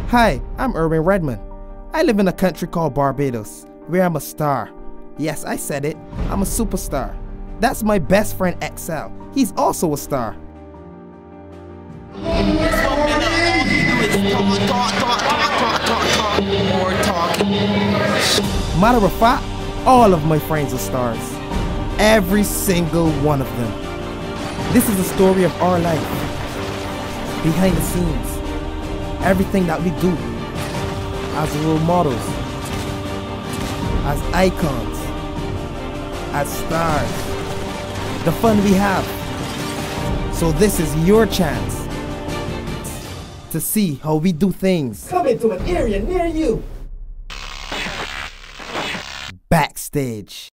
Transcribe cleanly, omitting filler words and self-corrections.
Hi, I'm Erwin Redmond. I live in a country called Barbados, where I'm a star. Yes, I said it, I'm a superstar. That's my best friend XL. He's also a star. Matter of fact, all of my friends are stars. Every single one of them. This is the story of our life. Behind the scenes. Everything that we do. As role models. As icons. As stars. The fun we have. So this is your chance to see how we do things. Coming to an area near you. Backstage.